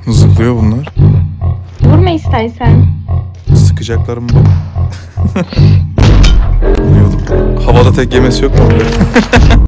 Zıplıyor bunlar. Vurma istersen. Sıkacaklarım bu. Biliyordum. Havada tek yemesi yok mu?